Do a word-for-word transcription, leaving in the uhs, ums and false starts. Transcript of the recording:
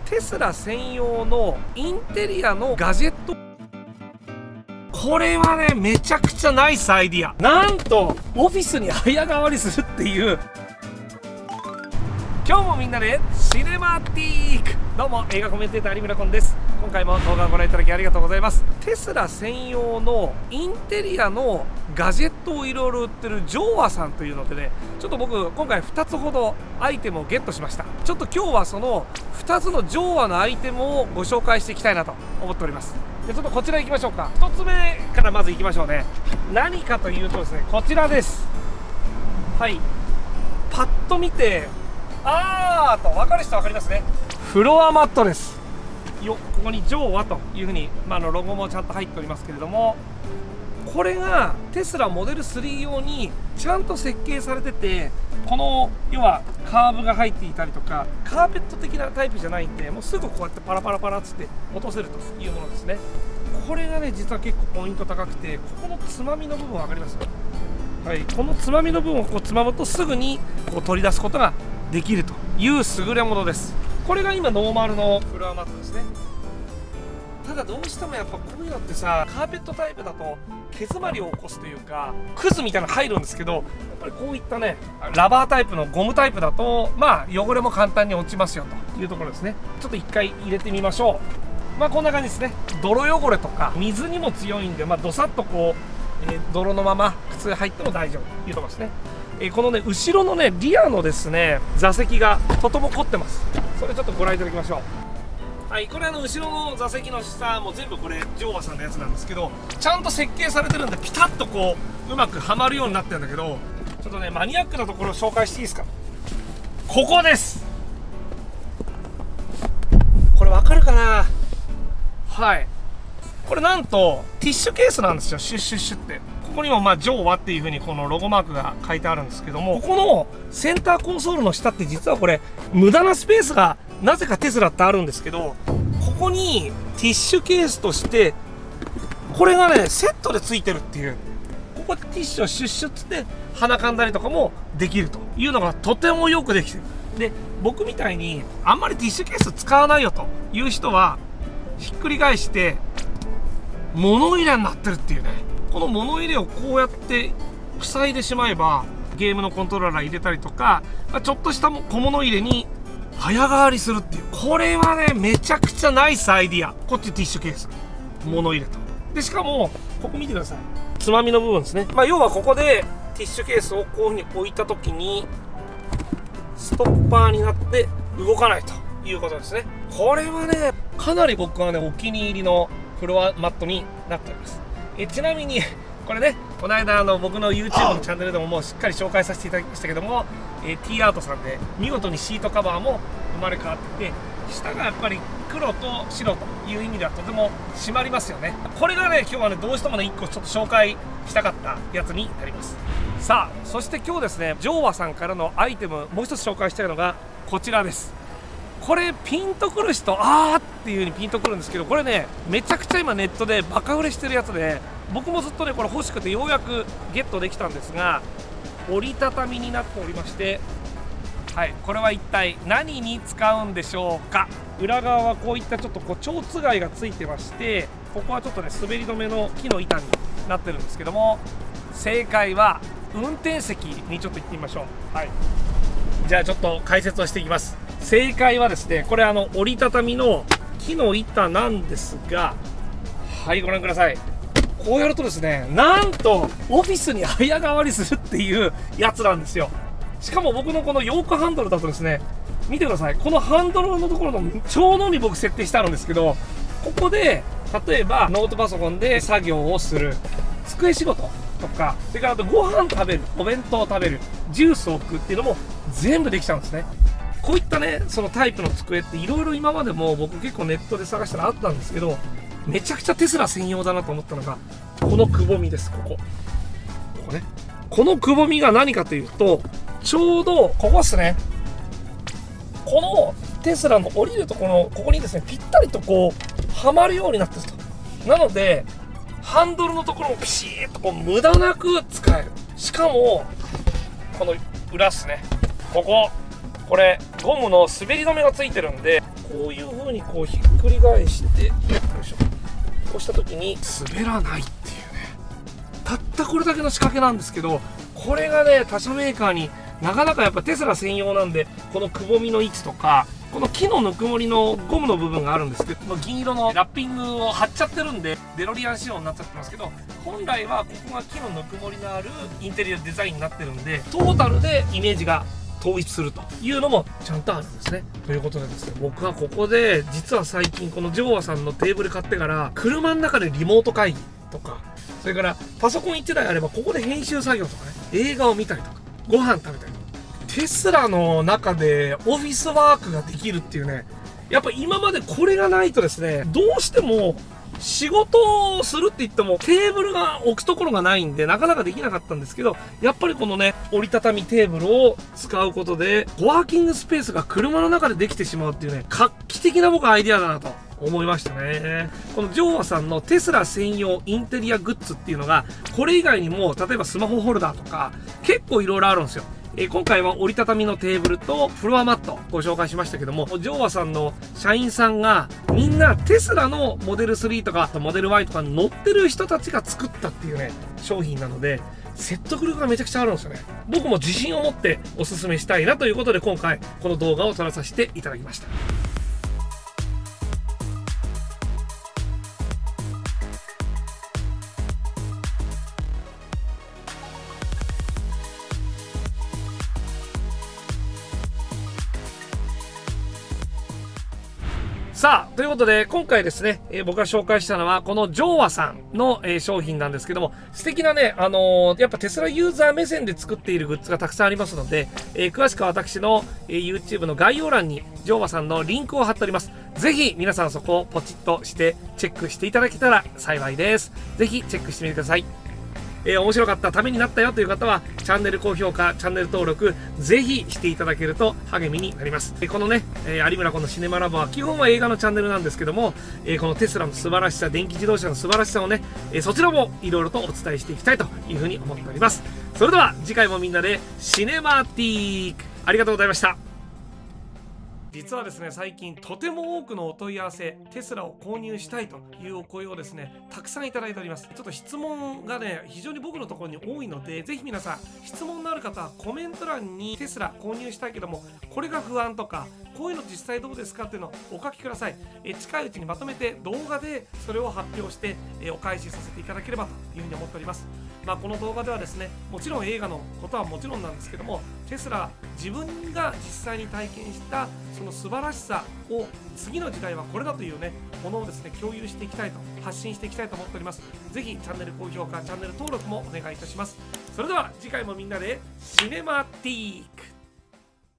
テスラ専用のインテリアのガジェット。これはね、めちゃくちゃナイスアイディア。なんとオフィスに早変わりするっていう。今日もみんなでシネマティーク。どうも映画コメンテーター有村昆です。今回も動画をご覧いただきありがとうございます。テスラ専用のインテリアのガジェットをいろいろ売ってるジョーアさんというのでね、ちょっと僕今回ふたつほどアイテムをゲットしました。ちょっと今日はそのふたつのジョーアのアイテムをご紹介していきたいなと思っております。でちょっとこちら行きましょうか。ひとつめからまず行きましょうね。何かというとですね、こちらです。はい、パッと見てあーと分かる人分かりますね。フロアマットレスよ、ここにジョーアというふうに、まあ、のロゴもちゃんと入っておりますけれども、これがテスラモデルスリー用にちゃんと設計されてて、この要はカーブが入っていたりとか、カーペット的なタイプじゃないんで、もうすぐこうやってパラパラパラっつって落とせるというものですね。これがね実は結構ポイント高くて、ここのつまみの部分分かります？はい、このつまみの部分をこうつまむとすぐにこう取り出すことができるという優れものです。これが今ノーマルのフロアマットですね。ただどうしてもやっぱこういうのってさ、カーペットタイプだと毛詰まりを起こすというかクズみたいなの入るんですけど、やっぱりこういったねラバータイプのゴムタイプだとまあ汚れも簡単に落ちますよというところですね。ちょっと一回入れてみましょう。まあこんな感じですね。泥汚れとか水にも強いんで、まあどさっとこう、えー、泥のまま靴入っても大丈夫というところですね。えー、このね後ろのねリアのですね座席がとても凝ってます。それちょっとご覧いただきましょう。はい、これあの後ろの座席の下も全部これジョーアさんのやつなんですけど、ちゃんと設計されてるんでピタッとこううまくはまるようになってるんだけど、ちょっとねマニアックなところを紹介していいですか。ここです。これわかるかな。はい、これなんとティッシュケースなんですよ。シュッシュッシュって、ここにもまあジョーアっていう風にこのロゴマークが書いてあるんですけども、ここのセンターコンソールの下って実はこれ無駄なスペースがなぜかテスラってあるんですけど、ここにティッシュケースとしてこれがねセットでついてるっていう、ここでティッシュをシュッシュッつって鼻かんだりとかもできるというのがとてもよくできてる。で僕みたいにあんまりティッシュケース使わないよという人はひっくり返して物入れになってるっていうね。この物入れをこうやって塞いでしまえばゲームのコントローラー入れたりとか、ちょっとした小物入れに早変わりするっていう、これはねめちゃくちゃナイスアイディア。こっちティッシュケース物入れと、でしかもここ見てください、つまみの部分ですね。まあ要はここでティッシュケースをこういうふうに置いた時にストッパーになって動かないということですね。これはねかなり僕はねお気に入りのフロアマットになっております。えちなみにこれね、この間あの僕の YouTube のチャンネルでももうしっかり紹介させていただきましたけども、えー、T アートさんで見事にシートカバーも生まれ変わってて、下がやっぱり黒と白という意味ではとても締まりますよね。これがね今日はねどうしてもねいっこちょっと紹介したかったやつになります。さあそして今日ですねジョーアさんからのアイテムもう一つ紹介したいのがこちらです。これピンとくる人あーっていう風にピンとくるんですけど、これねめちゃくちゃ今ネットでバカ売れしてるやつで、僕もずっとねこれ欲しくてようやくゲットできたんですが、折りたたみになっておりまして、はい、これは一体何に使うんでしょうか。裏側はこういったちょっとこう蝶つがいがついてまして、ここはちょっとね滑り止めの木の板になってるんですけども、正解は運転席にちょっと行ってみましょう。はい、じゃあちょっと解説をしていきます。正解はですね、これあの折りたたみの木の板なんですが、はいご覧ください。こうやるとですね、なんとオフィスに早変わりするっていうやつなんですよ。しかも僕のこのヨークハンドルだとですね、見てください、このハンドルのところのちょうどに僕設定してあるんですけど、ここで例えばノートパソコンで作業をする、机仕事とか、それからあとご飯食べる、お弁当を食べる、ジュースを置くっていうのも全部できちゃうんですね。こういったねそのタイプの机っていろいろ今までも僕結構ネットで探したらあったんですけど、めちゃくちゃテスラ専用だなと思ったのがこのくぼみです。ここここね、このくぼみが何かというと、ちょうどここですね。このテスラの降りるところ、ここにですねぴったりとこうはまるようになってると。なのでハンドルのところもピシーッとこう無駄なく使える。しかもこの裏っすね、こここれゴムの滑り止めがついてるんで、 こういう風にこうひっくり返してよいしょ、こうした時に滑らないっていうね、たったこれだけの仕掛けなんですけど、これがね他社メーカーになかなかやっぱテスラ専用なんで、このくぼみの位置とかこの木のぬくもりのゴムの部分があるんですけど、この銀色のラッピングを貼っちゃってるんでデロリアン仕様になっちゃってますけど、本来はここが木のぬくもりのあるインテリアデザインになってるんで、トータルでイメージが統一するというのもちゃんとあるんですね。ということでですね、僕はここで実は最近このジョーアさんのテーブル買ってから車の中でリモート会議とか、それからパソコンいちだいあればここで編集作業とかね、映画を見たりとかご飯食べたりとか、テスラの中でオフィスワークができるっていうね、やっぱ今までこれがないとですね、どうしても仕事をするって言ってもテーブルが置くところがないんでなかなかできなかったんですけど、やっぱりこのね折りたたみテーブルを使うことでコワーキングスペースが車の中でできてしまうっていうね、画期的な僕はアイデアだなと思いましたね。このジョーアさんのテスラ専用インテリアグッズっていうのが、これ以外にも例えばスマホホルダーとか結構いろいろあるんですよ。えー、今回は折りたたみのテーブルとフロアマットご紹介しましたけども、ジョーアさんの社員さんがみんなテスラのモデルスリーとかモデル ワイ とかに乗ってる人たちが作ったっていうね商品なので、説得力がめちゃくちゃあるんですよね。僕も自信を持っておすすめしたいなということで、今回この動画を撮らさせていただきました。さあ、ということで、今回ですね、えー、僕が紹介したのは、このジョーアさんの、えー、商品なんですけども、素敵なね、あのー、やっぱテスラユーザー目線で作っているグッズがたくさんありますので、えー、詳しくは私の、えー、YouTube の概要欄に、ジョーアさんのリンクを貼っております。ぜひ、皆さんそこをポチッとして、チェックしていただけたら幸いです。ぜひ、チェックしてみてください。えー、面白かった、ためになったよという方は、チャンネル高評価、チャンネル登録、ぜひしていただけると励みになります。えー、このね、えー、有村このシネマラボは基本は映画のチャンネルなんですけども、えー、このテスラの素晴らしさ、電気自動車の素晴らしさをね、えー、そちらもいろいろとお伝えしていきたいというふうに思っております。それでは次回もみんなでシネマティーク、ありがとうございました。実はですね、最近とても多くのお問い合わせ、テスラを購入したいというお声をですねたくさんいただいております。ちょっと質問がね非常に僕のところに多いので、ぜひ皆さん質問のある方はコメント欄にテスラ購入したいけどもこれが不安とか、こういうの実際どうですかっていうのをお書きください。え近いうちにまとめて動画でそれを発表してえお返しさせていただければというふうに思っております。まあ、この動画ではですね、もちろん映画のことはもちろんなんですけども、テスラ自分が実際に体験したその素晴らしさを次の時代はこれだというねものをですね共有していきたいと、発信していきたいと思っております。ぜひチャンネル高評価、チャンネル登録もお願いいたします。それでは次回もみんなでシネマティー